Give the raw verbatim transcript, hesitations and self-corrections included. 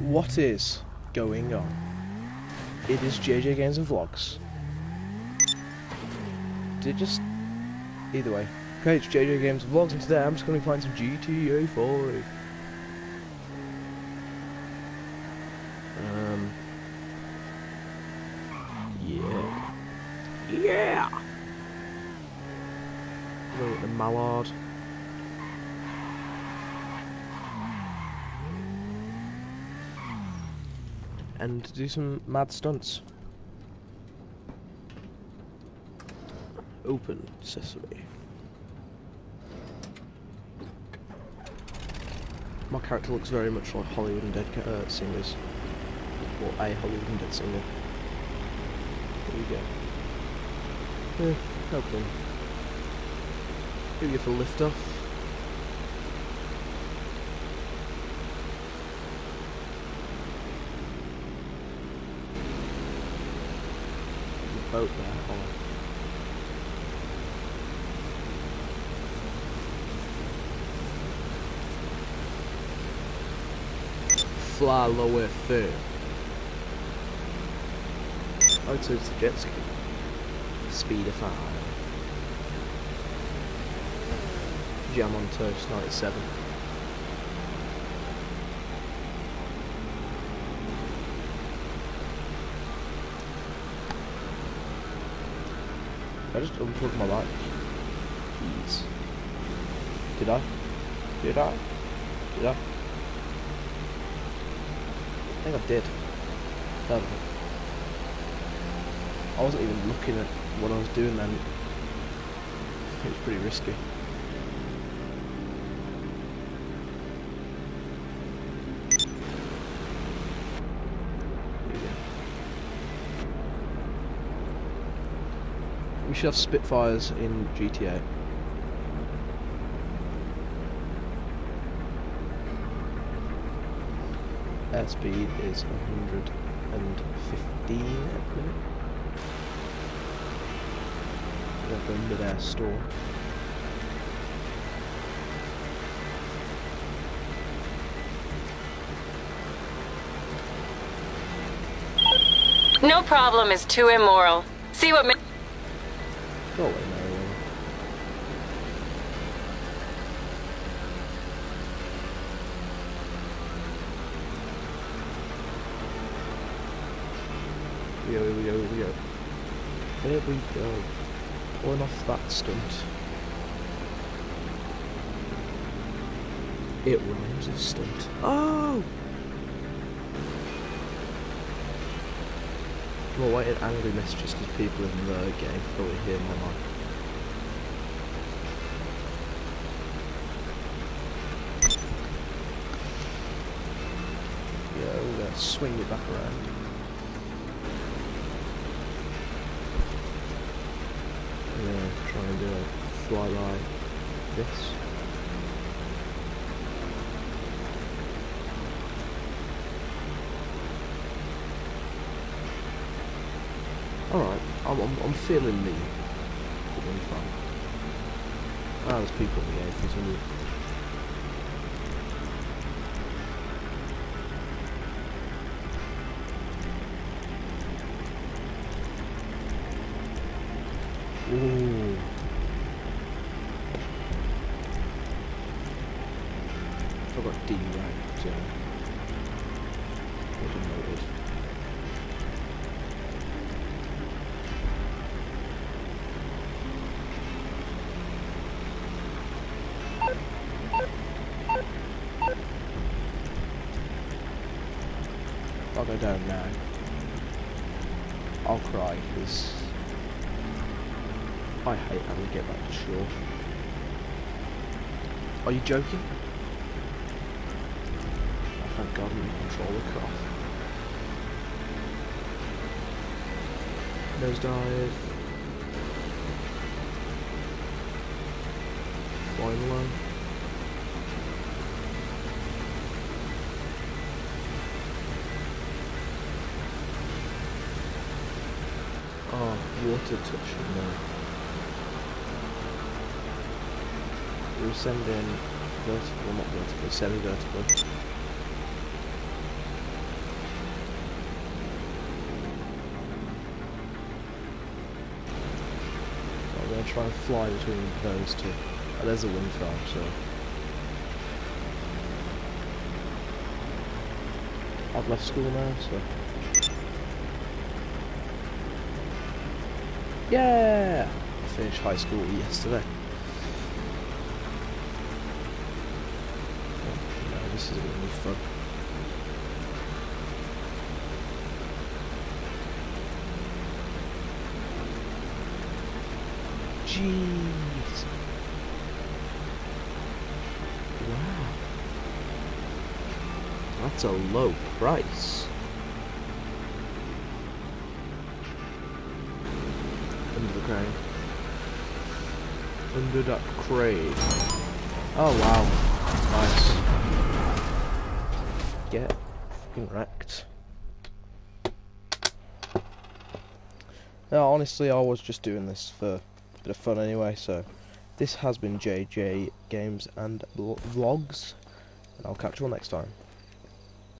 What is going on? It is J J Games and Vlogs. Did it just... Either way. Okay, it's J J Games and Vlogs, and today I'm just going to be playing some G T A five. Um... Yeah. Yeah! Look at the mallard. And do some mad stunts. Open sesame. My character looks very much like Hollywood and Dead uh, singers. Or a Hollywood and Dead singer. There you go. Yeah, open. Here we go for lift off. Boat there. Oh. Fly lower fair. Oh, so it's a jet ski. Speed of five. Jam on Toast ninety-seven. I just unplugged my light. Jeez. Did I? Did I? Did I? I think I did. I don't know. I wasn't even looking at what I was doing then. It was pretty risky. We should have Spitfires in G T A. Airspeed is one hundred fifteen at the minute. We'll go into their store. No problem is too immoral. See what... Go away, Marilyn. Here we go, here we go, here we go. There we go. Pulling off that stunt. It rhymes with stunt. Oh! I'm awaiting angry messages because people in the game probably hear my mic. Yeah, we're gonna swing it back around. Yeah, try and do a fly by this. Alright, I'm, I'm, I'm feeling the feeling fun. Ah, there's people in the game, continue. Ooh. I got D-ranked, so... I didn't know it is. I'll go down now. I'll cry because I hate having to get back to shore. Are you joking? Oh, thank God we can control the car. Nosedive. Flying low. Oh, water touching now. We'll send in vertical, not vertical, semi-vertical. gonna try and fly between those two. Oh, there's a wind farm, so I've left school now, so yeah, I finished high school yesterday. Oh, no, this is gonna be fun. Jeez. Wow. That's a low price. Under the crane. Under that crane. Oh wow. Nice. Get fucking wrecked. No, honestly, I was just doing this for a bit of fun anyway, so this has been J J Games and Vlogs, and I'll catch you all next time.